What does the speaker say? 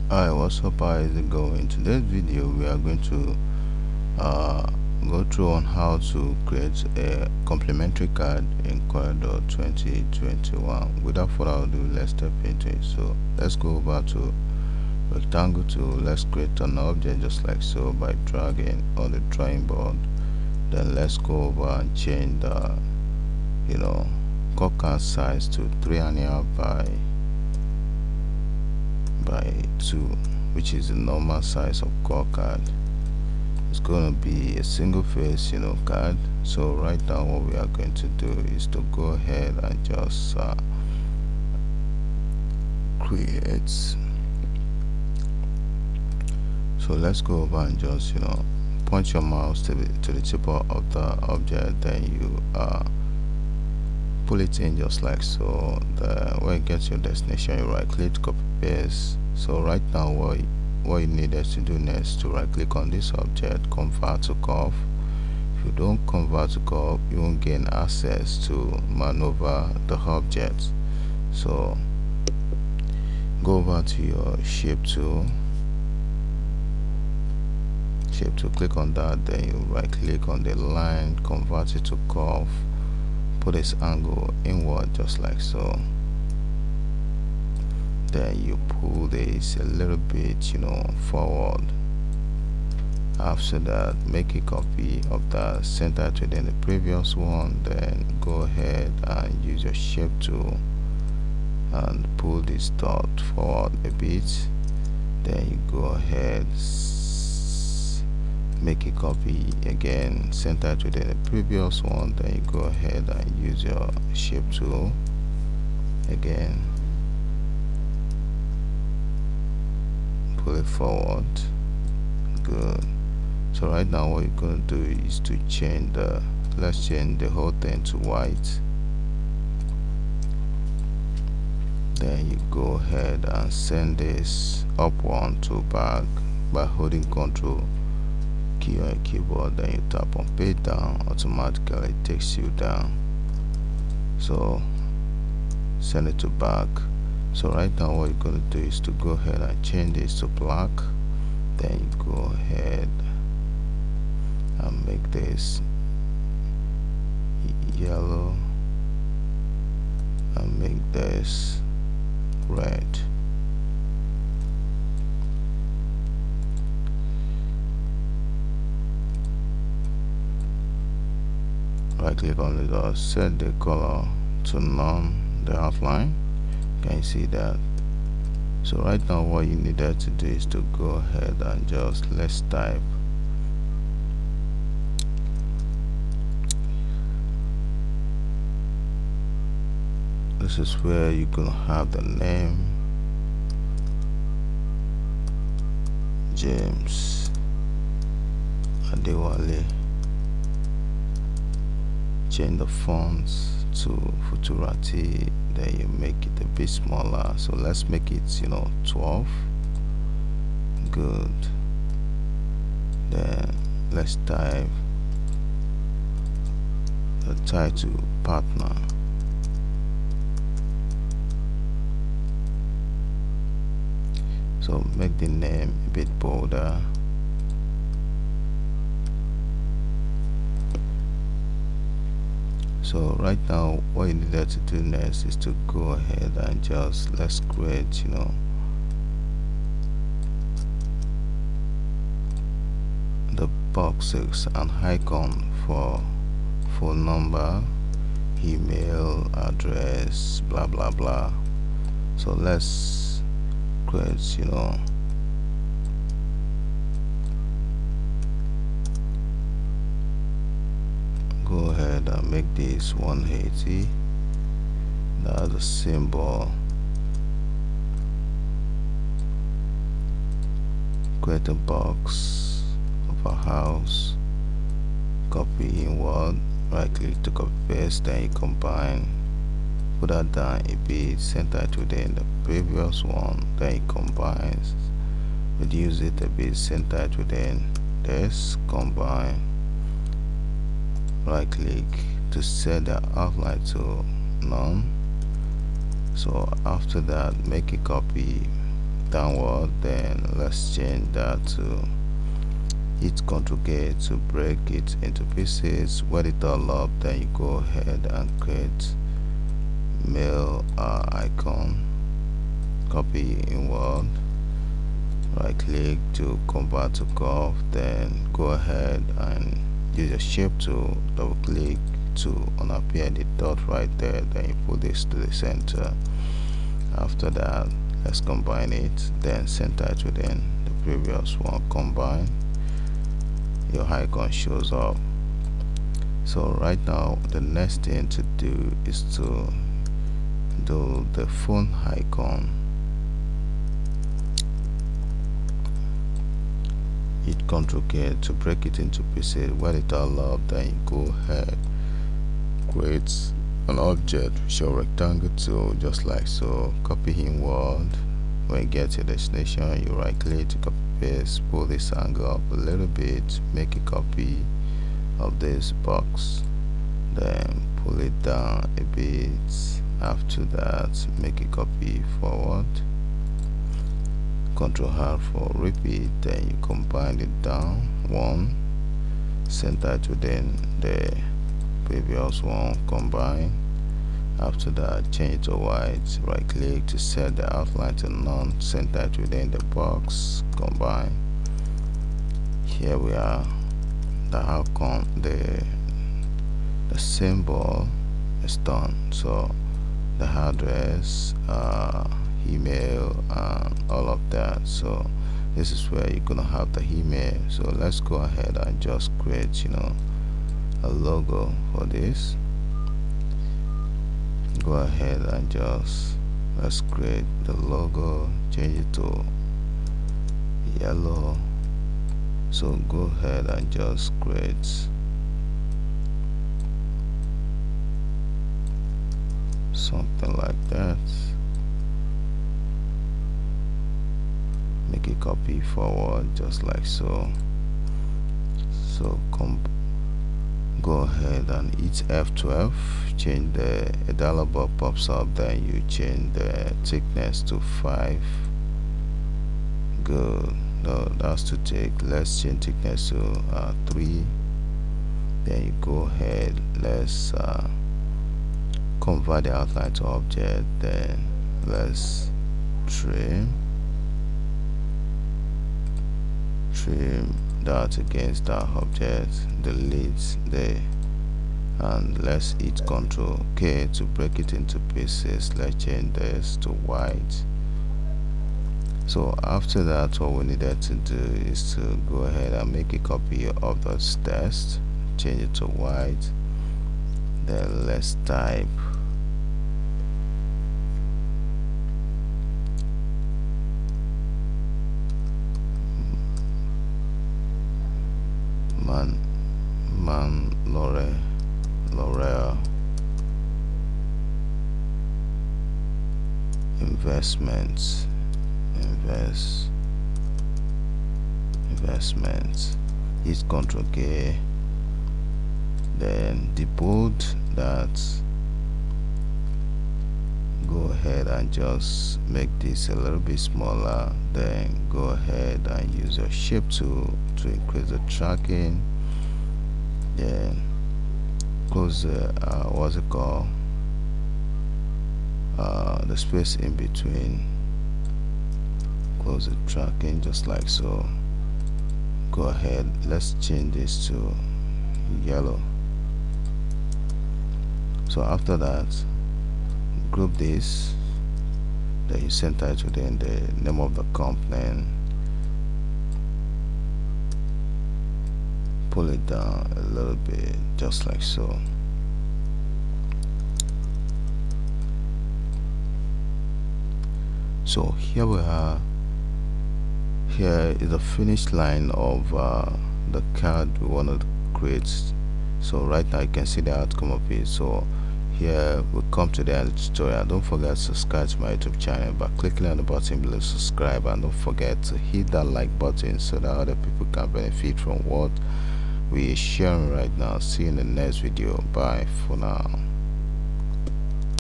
Hi, what's up? How is it going? In today's video, we are going to uh, go through on how to create a complementary card in Corridor 2021. Without further ado, let's step into it. So let's go over to rectangle tool. Let's create an object just like so by dragging on the drawing board. Then let's go over and change the core card size to 3.5 by 2, which is the normal size of core card. It's going to be a single face card. So right now what we are going to do is to go ahead and just create. So let's go over and just point your mouse to the tip of the object, then you pull it in just like so. When you get to your destination, you right click, copy paste. So right now what you needed to do next to right click on this object, convert to curve. If you don't convert to curve, you won't gain access to maneuver the object. So go over to your shape tool, click on that, then you right click on the line, convert it to curve, put this angle inward just like so. Then you pull this a little bit forward. After that, make a copy of that, center it within the previous one, then go ahead and use your shape tool and pull this dot forward a bit. Then you go ahead, make a copy again, center it within the previous one, then you go ahead and use your shape tool again, pull it forward. Good. So right now what you're going to do is to change let's change the whole thing to white. Then you go ahead and send this up one to back by holding Ctrl key on your keyboard, then you tap on page down, automatically it takes you down. So send it to back. So right now what you're going to do is to go ahead and change this to black. Then you go ahead and make this yellow and make this red. Right click on the dot, set the color to none, the outline. Can you see that? So right now what you needed to do is to go ahead and just let's type this is where you're gonna have the name James Adewale. Change the fonts to Futurati, then you make it a bit smaller. So let's make it 12. Good. Then let's type the title partner. So make the name a bit bolder. So right now what you needed to do next is to go ahead and just let's create the boxes and icon for phone number, email address, blah blah blah. So let's create go ahead and make this 180. That's a symbol. Create a box of a house, copy inward, right click to copy paste, then you combine, put that down a bit, center it within the previous one, then you combine, reduce it a bit, center it within this, combine, right click to set the outline to none. So after that, make a copy, downward, then let's change that to hit Ctrl K to break it into pieces. Wet it all up, then you go ahead and create mail icon, copy inward, right click to convert to curve, then go ahead and use your shape to double click to unappear the dot right there, then you put this to the center. After that, let's combine it, then center it within the previous one, combine, your icon shows up. So right now the next thing to do is to do the phone icon. Hit Ctrl K to break it into pieces, wet it all up, then you go ahead, create an object with your rectangle tool just like so, copy inward. When you get to your destination, you right click to copy paste, pull this angle up a little bit, make a copy of this box, then pull it down a bit. After that, make a copy forward, Ctrl R for repeat, then you combine it down one, center it within the previous one, combine. After that, change it to white, right click to set the outline to none, center it within the box, combine. Here we are, the icon, the symbol is done. So the address, email, and all of that. So this is where you're gonna have the email. So let's go ahead and just create, a logo for this. Go ahead and let's create the logo, change it to yellow. So go ahead and just create something like that, make a copy forward just like so. So go ahead and hit F12, change a dialog box pops up, then you change the thickness to 5. Good. No, that's too thick. Let's change thickness to 3. Then you go ahead, let's convert the outline to object, then let's trim that against that object, delete there, and let's hit Ctrl K to break it into pieces. Let's change this to white. So after that, what we needed to do is to go ahead and make a copy of this text, change it to white, then let's type L'Oreal investments, hit Ctrl K, then debold that. Go ahead and just make this a little bit smaller, then go ahead and use your shape tool to increase the tracking, then close the what's it called, the space in between, close the tracking just like so. Go ahead, let's change this to yellow. So after that, group this, then you center it within the name of the company, pull it down a little bit just like so. So here we are. Here is the finish line of the card we want to create. So right now you can see the outcome of it. So here we come to the end of the tutorial. Don't forget to subscribe to my YouTube channel by clicking on the button below subscribe, and don't forget to hit that like button so that other people can benefit from what we are sharing right now. See you in the next video. Bye for now.